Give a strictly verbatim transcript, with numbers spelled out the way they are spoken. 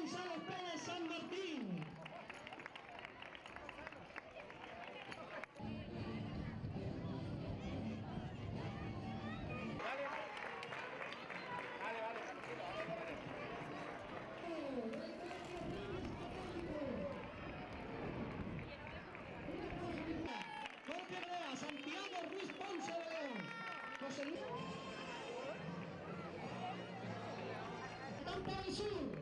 González Pérez, San Martín. Vale, vale, vale, tranquilo, vale, vale. Jorge Brea, Santiago Ruiz Ponce de León. José Luis. Tampa del Sur.